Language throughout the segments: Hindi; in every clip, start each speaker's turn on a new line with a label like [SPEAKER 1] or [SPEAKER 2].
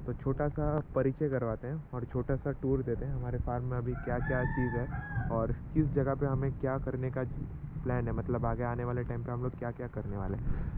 [SPEAKER 1] तो छोटा सा परिचय करवाते हैं और छोटा सा टूर देते हैं हमारे फार्म में अभी क्या क्या चीज़ है और किस जगह पे हमें क्या करने का प्लान है, मतलब आगे आने वाले टाइम पे हम लोग क्या क्या करने वाले हैं।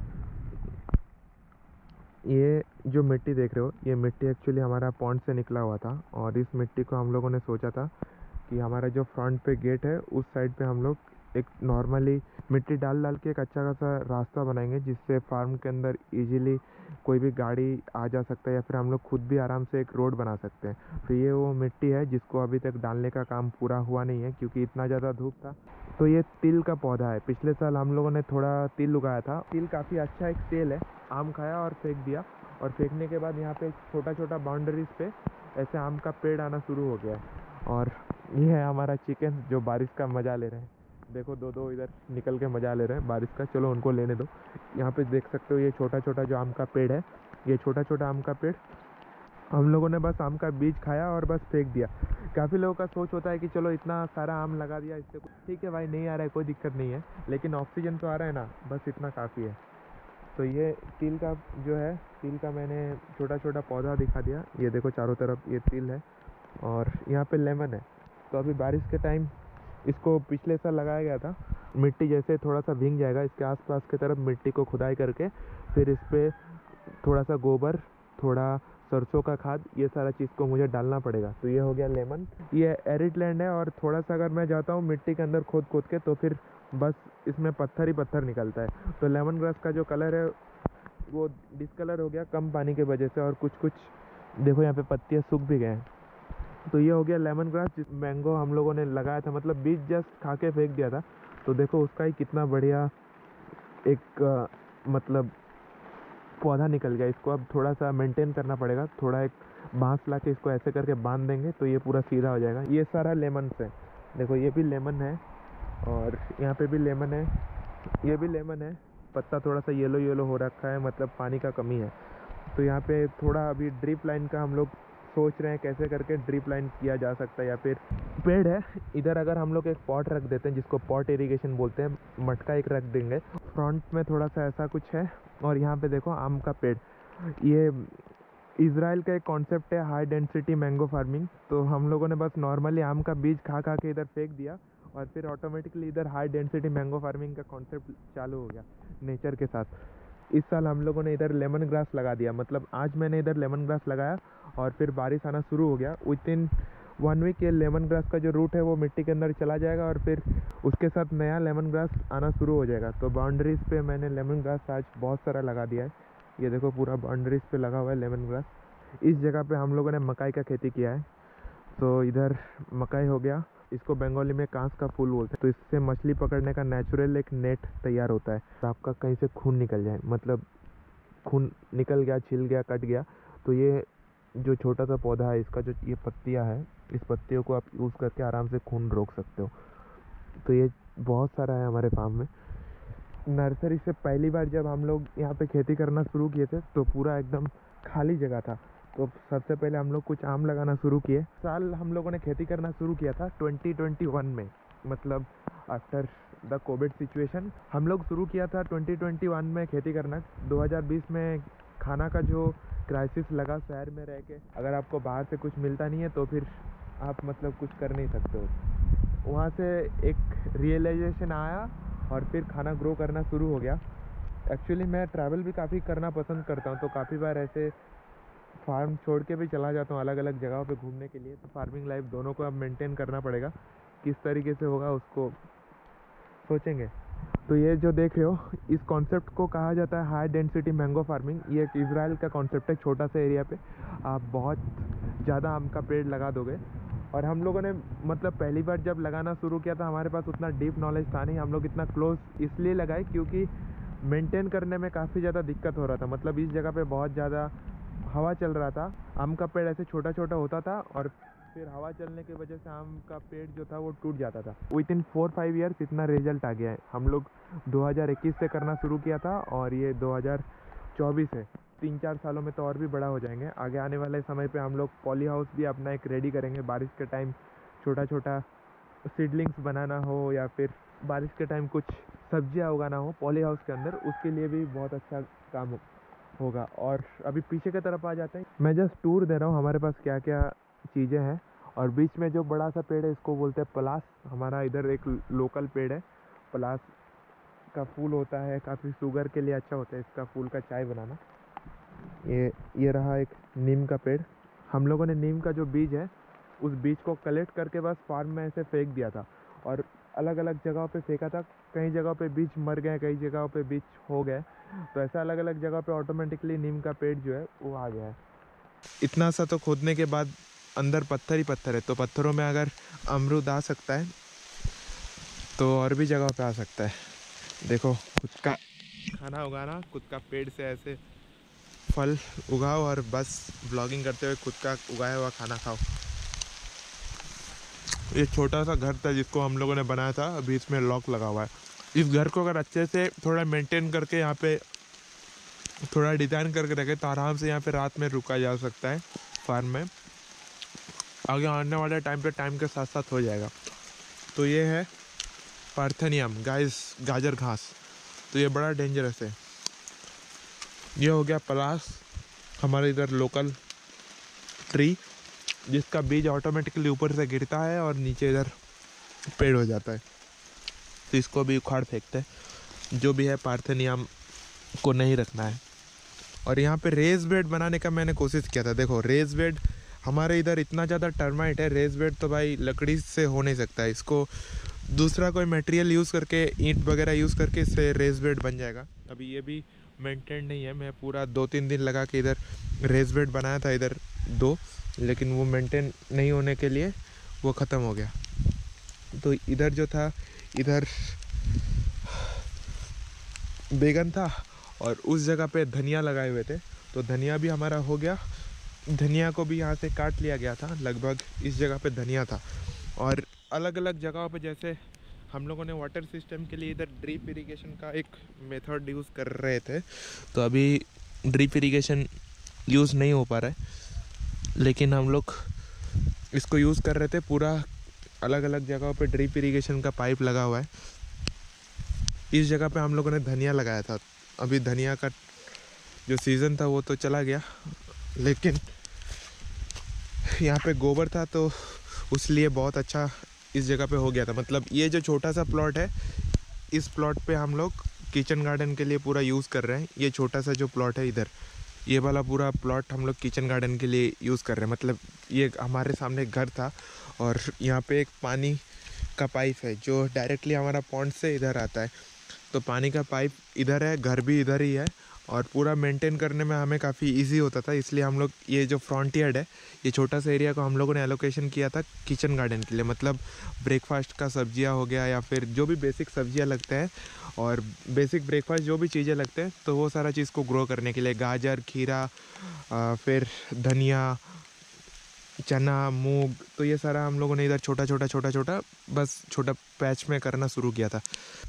[SPEAKER 1] ये जो मिट्टी देख रहे हो, ये मिट्टी एक्चुअली हमारा पॉन्ड से निकला हुआ था और इस मिट्टी को हम लोगों ने सोचा था कि हमारा जो फ्रंट पे गेट है उस साइड पे हम लोग एक नॉर्मली मिट्टी डाल डाल के एक अच्छा खासा रास्ता बनाएंगे जिससे फार्म के अंदर इजीली कोई भी गाड़ी आ जा सकता है या फिर हम लोग खुद भी आराम से एक रोड बना सकते हैं। तो ये वो मिट्टी है जिसको अभी तक डालने का काम पूरा हुआ नहीं है क्योंकि इतना ज़्यादा धूप था। तो ये तिल का पौधा है, पिछले साल हम लोगों ने थोड़ा तिल उगाया था। तिल काफ़ी अच्छा एक तेल है। आम खाया और फेंक दिया और फेंकने के बाद यहाँ पे छोटा छोटा बाउंड्रीज पे ऐसे आम का पेड़ आना शुरू हो गया है। और ये है हमारा चिकन जो बारिश का मज़ा ले रहे हैं। देखो दो दो इधर निकल के मज़ा ले रहे हैं बारिश का, चलो उनको लेने दो। यहाँ पे देख सकते हो ये छोटा छोटा जो आम का पेड़ है, ये छोटा छोटा आम का पेड़ हम लोगों ने बस आम का बीज खाया और बस फेंक दिया। काफ़ी लोगों का सोच होता है कि चलो इतना सारा आम लगा दिया, इससे ठीक है भाई, नहीं आ रहा है कोई दिक्कत नहीं है, लेकिन ऑक्सीजन तो आ रहा है ना, बस इतना काफ़ी है। तो ये तिल का जो है, तिल का मैंने छोटा छोटा पौधा दिखा दिया। ये देखो चारों तरफ ये तिल है और यहाँ पे लेमन है। तो अभी बारिश के टाइम इसको पिछले साल लगाया गया था। मिट्टी जैसे थोड़ा सा भीग जाएगा, इसके आसपास की तरफ मिट्टी को खुदाई करके फिर इस पर थोड़ा सा गोबर, थोड़ा सरसों का खाद, ये सारा चीज़ को मुझे डालना पड़ेगा। तो ये हो गया लेमन। ये एरिड लैंड है और थोड़ा सा अगर मैं जाता हूँ मिट्टी के अंदर खोद खोद के तो फिर बस इसमें पत्थर ही पत्थर निकलता है। तो लेमन ग्रास का जो कलर है वो डिसकलर हो गया कम पानी की वजह से और कुछ कुछ देखो यहाँ पे पत्तियाँ सूख भी गए हैं। तो ये हो गया लेमन ग्रास। जिस मैंगो हम लोगों ने लगाया था, मतलब बीज जस्ट खा के फेंक दिया था, तो देखो उसका ही कितना बढ़िया एक मतलब पौधा निकल गया। इसको अब थोड़ा सा मेंटेन करना पड़ेगा, थोड़ा एक बांस ला के इसको ऐसे करके बांध देंगे तो ये पूरा सीधा हो जाएगा। ये सारा लेमन है, देखो ये भी लेमन है और यहाँ पे भी लेमन है, ये भी लेमन है। पत्ता थोड़ा सा येलो येलो हो रखा है, मतलब पानी का कमी है। तो यहाँ पे थोड़ा अभी ड्रिप लाइन का हम लोग सोच रहे हैं कैसे करके ड्रिप लाइन किया जा सकता है। या फिर पेड़ है इधर, अगर हम लोग एक पॉट रख देते हैं जिसको पॉट इरिगेशन बोलते हैं, मटका एक रख देंगे फ्रंट में, थोड़ा सा ऐसा कुछ है। और यहाँ पे देखो आम का पेड़, ये इज़राइल का एक कॉन्सेप्ट है हाई डेंसिटी मैंगो फार्मिंग। तो हम लोगों ने बस नॉर्मली आम का बीज खा खा के इधर फेंक दिया और फिर ऑटोमेटिकली इधर हाई डेंसिटी मैंगो फार्मिंग का कॉन्सेप्ट चालू हो गया नेचर के साथ। इस साल हम लोगों ने इधर लेमन ग्रास लगा दिया, मतलब आज मैंने इधर लेमन ग्रास लगाया और फिर बारिश आना शुरू हो गया। विद इन 1 वीक ये लेमन ग्रास का जो रूट है वो मिट्टी के अंदर चला जाएगा और फिर उसके साथ नया लेमन ग्रास आना शुरू हो जाएगा। तो बाउंड्रीज पे मैंने लेमन ग्रास आज बहुत सारा लगा दिया है। ये देखो पूरा बाउंड्रीज पे लगा हुआ है लेमन ग्रास। इस जगह पे हम लोगों ने मकाई का खेती किया है। तो इधर मकाई हो गया, इसको बंगाली में कांस का फूल बोलते हैं। तो इससे मछली पकड़ने का नेचुरल एक नेट तैयार होता है। तो आपका कहीं से खून निकल जाए, मतलब खून निकल गया, छिल गया, कट गया, तो ये जो छोटा सा पौधा है इसका जो ये पत्तियां है, इस पत्तियों को आप यूज़ करके आराम से खून रोक सकते हो। तो ये बहुत सारा है हमारे फार्म में। नर्सरी से पहली बार जब हम लोग यहाँ पे खेती करना शुरू किए थे तो पूरा एकदम खाली जगह था। तो सबसे पहले हम लोग कुछ आम लगाना शुरू किए। साल हम लोगों ने खेती करना शुरू किया था 2021 में, मतलब आफ्टर द कोविड सिचुएशन हम लोग शुरू किया था 2021 में खेती करना। 2020 में खाना का जो क्राइसिस लगा शहर में रह के, अगर आपको बाहर से कुछ मिलता नहीं है तो फिर आप मतलब कुछ कर नहीं सकते हो। वहाँ से एक रियलाइजेशन आया और फिर खाना ग्रो करना शुरू हो गया। एक्चुअली मैं ट्रैवल भी काफ़ी करना पसंद करता हूँ, तो काफ़ी बार ऐसे फार्म छोड़ के भी चला जाता हूँ अलग अलग जगहों पे घूमने के लिए। तो फार्मिंग लाइफ दोनों को अब मेंटेन करना पड़ेगा, किस तरीके से होगा उसको सोचेंगे। तो ये जो देख रहे हो, इस कॉन्सेप्ट को कहा जाता है हाई डेंसिटी मैंगो फार्मिंग। ये एक इजराइल का कॉन्सेप्ट है। छोटा सा एरिया पे आप बहुत ज़्यादा आम का पेड़ लगा दोगे। और हम लोगों ने मतलब पहली बार जब लगाना शुरू किया था हमारे पास उतना डीप नॉलेज था नहीं। हम लोग इतना क्लोज इसलिए लगाए क्योंकि मेंटेन करने में काफ़ी ज़्यादा दिक्कत हो रहा था। मतलब इस जगह पे बहुत ज़्यादा हवा चल रहा था, आम का पेड़ ऐसे छोटा छोटा होता था और फिर हवा चलने की वजह से आम का पेड़ जो था वो टूट जाता था। विद इन 4-5 ईयर्स इतना रिजल्ट आ गया है। हम लोग 2021 से करना शुरू किया था और ये 2024 है। 3-4 सालों में तो और भी बड़ा हो जाएंगे। आगे आने वाले समय पे हम लोग पॉली हाउस भी अपना एक रेडी करेंगे। बारिश के टाइम छोटा छोटा सीडलिंग्स बनाना हो या फिर बारिश के टाइम कुछ सब्जियां उगाना हो पॉली हाउस के अंदर, उसके लिए भी बहुत अच्छा काम होगा। और अभी पीछे की तरफ आ जाते हैं। मैं जस्ट टूर दे रहा हूँ हमारे पास क्या क्या चीज़ें हैं। और बीच में जो बड़ा सा पेड़ है इसको बोलते हैं पलास। हमारा इधर एक लोकल पेड़ है पलास का। फूल होता है काफ़ी, शुगर के लिए अच्छा होता है इसका फूल का चाय बनाना। ये रहा एक नीम का पेड़। हम लोगों ने नीम का जो बीज है उस बीज को कलेक्ट करके बस फार्म में ऐसे फेंक दिया था और अलग अलग जगहों पे फेंका था। कई जगहों पे बीज मर गए, कई जगहों पे बीज हो गए, तो ऐसा अलग अलग जगह पे ऑटोमेटिकली नीम का पेड़ जो है वो आ गया है। इतना सा तो खोदने के बाद अंदर पत्थर ही पत्थर है, तो पत्थरों में अगर अमरूद आ सकता है तो और भी जगह पे आ सकता है। देखो, खुद का खाना उगाना, खुद का पेड़ से ऐसे फल उगाओ और बस ब्लॉगिंग करते हुए खुद का उगाया हुआ खाना खाओ। ये छोटा सा घर था जिसको हम लोगों ने बनाया था, अभी इसमें लॉक लगा हुआ है। इस घर को अगर अच्छे से थोड़ा मेंटेन करके यहाँ पे थोड़ा डिज़ाइन करके रखे तो आराम से यहाँ पे रात में रुका जा सकता है फार्म में। आगे आने वाले टाइम पे टाइम के साथ साथ हो जाएगा। तो ये है पार्थेनियम गाइस, गाजर घास। तो ये बड़ा डेंजरस है। ये हो गया पलास, हमारे इधर लोकल ट्री, जिसका बीज ऑटोमेटिकली ऊपर से गिरता है और नीचे इधर पेड़ हो जाता है। तो इसको भी उखाड़ फेंकते हैं। जो भी है पार्थेनियम को नहीं रखना है। और यहाँ पे रेज बेड बनाने का मैंने कोशिश किया था। देखो, रेज बेड हमारे इधर इतना ज़्यादा टर्माइट है, रेज बेड तो भाई लकड़ी से हो नहीं सकता है। इसको दूसरा कोई मटेरियल यूज़ करके, ईंट वगैरह यूज़ करके इससे रेज बेड बन जाएगा। अभी ये भी मेंटेन नहीं है। मैं पूरा 2-3 दिन लगा के इधर रेज बेड बनाया था इधर 2, लेकिन वो मेंटेन नहीं होने के लिए वो ख़त्म हो गया। तो इधर जो था, इधर बैगन था और उस जगह पे धनिया लगाए हुए थे, तो धनिया भी हमारा हो गया। धनिया को भी यहाँ से काट लिया गया था, लगभग इस जगह पे धनिया था। और अलग अलग जगहों पे जैसे हम लोगों ने वाटर सिस्टम के लिए इधर ड्रिप इरिगेशन का एक मेथड यूज़ कर रहे थे, तो अभी ड्रिप इरिगेशन यूज़ नहीं हो पा रहा है, लेकिन हम लोग इसको यूज़ कर रहे थे। पूरा अलग अलग जगहों पे ड्रिप इरिगेशन का पाइप लगा हुआ है। इस जगह पे हम लोगों ने धनिया लगाया था। अभी धनिया का जो सीज़न था वो तो चला गया, लेकिन यहाँ पे गोबर था तो उसलिए बहुत अच्छा इस जगह पे हो गया था। मतलब ये जो छोटा सा प्लॉट है, इस प्लॉट पे हम लोग किचन गार्डन के लिए पूरा यूज़ कर रहे हैं। ये छोटा सा जो प्लॉट है इधर, ये वाला पूरा प्लॉट हम लोग किचन गार्डन के लिए यूज़ कर रहे हैं। मतलब ये हमारे सामने घर था और यहाँ पे एक पानी का पाइप है जो डायरेक्टली हमारा पॉन्ड से इधर आता है। तो पानी का पाइप इधर है, घर भी इधर ही है और पूरा मेंटेन करने में हमें काफ़ी इजी होता था। इसलिए हम लोग ये जो फ्रंट यार्ड है, ये छोटा सा एरिया को हम लोगों ने एलोकेशन किया था किचन गार्डन के लिए। मतलब ब्रेकफास्ट का सब्जियां हो गया या फिर जो भी बेसिक सब्जियां लगते हैं और बेसिक ब्रेकफास्ट जो भी चीज़ें लगते हैं, तो वो सारा चीज़ को ग्रो करने के लिए गाजर, खीरा, फिर धनिया, चना, मूंग, तो ये सारा हम लोगों ने इधर छोटा छोटा बस छोटा पैच में करना शुरू किया था।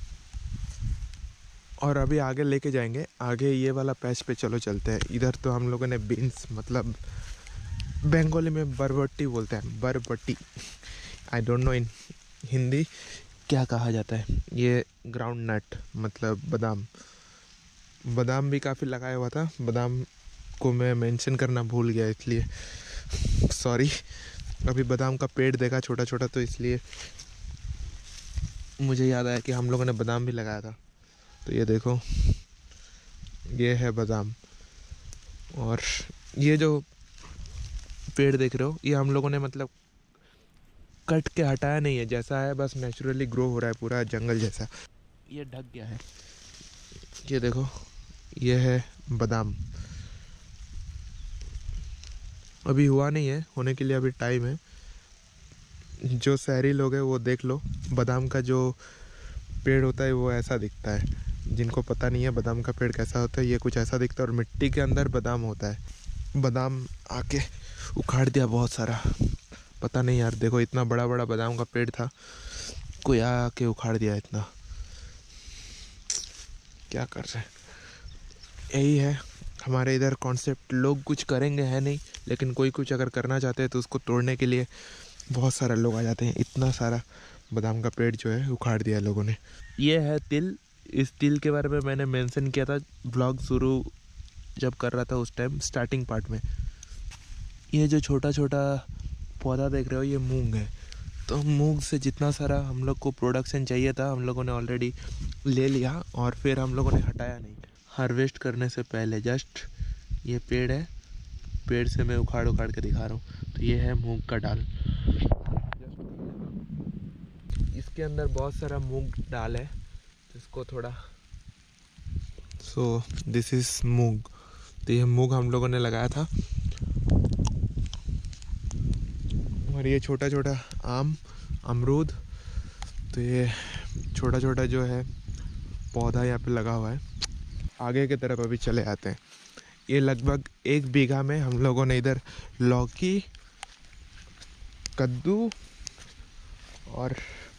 [SPEAKER 1] और अभी आगे लेके जाएंगे, आगे ये वाला पैच पे चलो चलते हैं। इधर तो हम लोगों ने बीन्स, मतलब बंगाली में बरबट्टी बोलते हैं, बरबट्टी, I don't know in Hindi क्या कहा जाता है। ये ग्राउंड नट मतलब बादाम, बादाम भी काफ़ी लगाया हुआ था। बादाम को मैं मेंशन करना भूल गया, इसलिए सॉरी। अभी बादाम का पेड़ देखा छोटा छोटा, तो इसलिए मुझे याद आया कि हम लोगों ने बादाम भी लगाया था। तो ये देखो, ये है बादाम। और ये जो पेड़ देख रहे हो, ये हम लोगों ने मतलब कट के हटाया नहीं है, जैसा है बस नेचुरली ग्रो हो रहा है, पूरा जंगल जैसा। ये ढक गया है, ये देखो, ये है बादाम। अभी हुआ नहीं है, होने के लिए अभी टाइम है। जो शहरी लोग हैं वो देख लो, बादाम का जो पेड़ होता है वो ऐसा दिखता है। जिनको पता नहीं है बादाम का पेड़ कैसा होता है, ये कुछ ऐसा दिखता है और मिट्टी के अंदर बादाम होता है। बादाम आके उखाड़ दिया बहुत सारा, पता नहीं यार। देखो, इतना बड़ा बड़ा बादाम का पेड़ था, कोई आके उखाड़ दिया इतना, क्या कर रहे हैं। यही है हमारे इधर कॉन्सेप्ट। लोग कुछ करेंगे है नहीं, लेकिन कोई कुछ अगर करना चाहते हैं तो उसको तोड़ने के लिए बहुत सारे लोग आ जाते हैं। इतना सारा बादाम का पेड़ जो है उखाड़ दिया लोगों ने। ये है तिल। इस तिल के बारे में मैंने मेंशन किया था ब्लॉग शुरू जब कर रहा था उस टाइम स्टार्टिंग पार्ट में। ये जो छोटा छोटा पौधा देख रहे हो ये मूंग है। तो मूंग से जितना सारा हम लोग को प्रोडक्शन चाहिए था हम लोगों ने ऑलरेडी ले लिया और फिर हम लोगों ने हटाया नहीं। हार्वेस्ट करने से पहले जस्ट ये पेड़ है, पेड़ से मैं उखाड़ उखाड़ के दिखा रहा हूँ। तो ये है मूंग का डाल, इसके अंदर बहुत सारा मूंग डाल है। तो इसको थोड़ा दिस इज मूंग। तो ये मूंग हम लोगों ने लगाया था। और ये छोटा छोटा आम, अमरूद, तो ये छोटा छोटा जो है पौधा यहाँ पे लगा हुआ है। आगे की तरफ अभी चले आते हैं। ये लगभग 1 बीघा में हम लोगों ने इधर लौकी, कद्दू और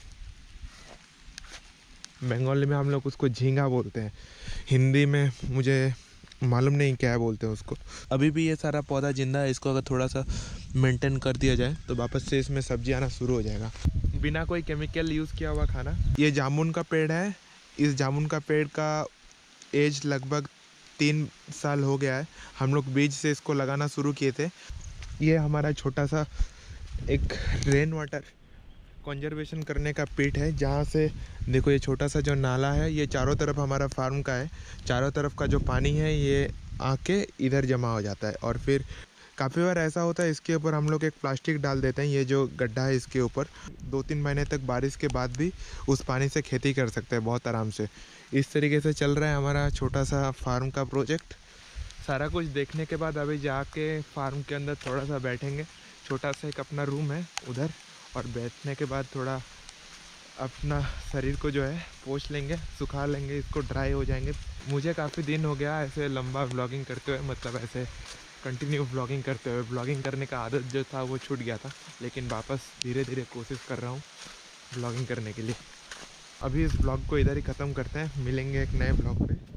[SPEAKER 1] बंगाली में हम लोग उसको झींगा बोलते हैं, हिंदी में मुझे मालूम नहीं क्या बोलते हैं उसको। अभी भी ये सारा पौधा जिंदा है, इसको अगर थोड़ा सा मेंटेन कर दिया जाए तो वापस से इसमें सब्जी आना शुरू हो जाएगा, बिना कोई केमिकल यूज़ किया हुआ खाना। ये जामुन का पेड़ है। इस जामुन का पेड़ का एज लगभग 3 साल हो गया है। हम लोग बीज से इसको लगाना शुरू किए थे। ये हमारा छोटा सा एक रेन वाटर कंजर्वेशन करने का पिट है, जहाँ से देखो ये छोटा सा जो नाला है ये चारों तरफ हमारा फार्म का है। चारों तरफ का जो पानी है ये आके इधर जमा हो जाता है। और फिर काफ़ी बार ऐसा होता है इसके ऊपर हम लोग एक प्लास्टिक डाल देते हैं। ये जो गड्ढा है इसके ऊपर 2-3 महीने तक बारिश के बाद भी उस पानी से खेती कर सकते हैं बहुत आराम से। इस तरीके से चल रहा है हमारा छोटा सा फार्म का प्रोजेक्ट। सारा कुछ देखने के बाद अभी जाके फार्म के अंदर थोड़ा सा बैठेंगे। छोटा सा एक अपना रूम है उधर, और बैठने के बाद थोड़ा अपना शरीर को जो है पोंछ लेंगे, सुखा लेंगे, इसको ड्राई हो जाएंगे। मुझे काफ़ी दिन हो गया ऐसे लंबा व्लॉगिंग करते हुए, मतलब ऐसे कंटिन्यू व्लॉगिंग करते हुए। व्लॉगिंग करने का आदत जो था वो छूट गया था, लेकिन वापस धीरे धीरे कोशिश कर रहा हूँ व्लॉगिंग करने के लिए। अभी इस व्लॉग को इधर ही ख़त्म करते हैं, मिलेंगे एक नए व्लॉग पे।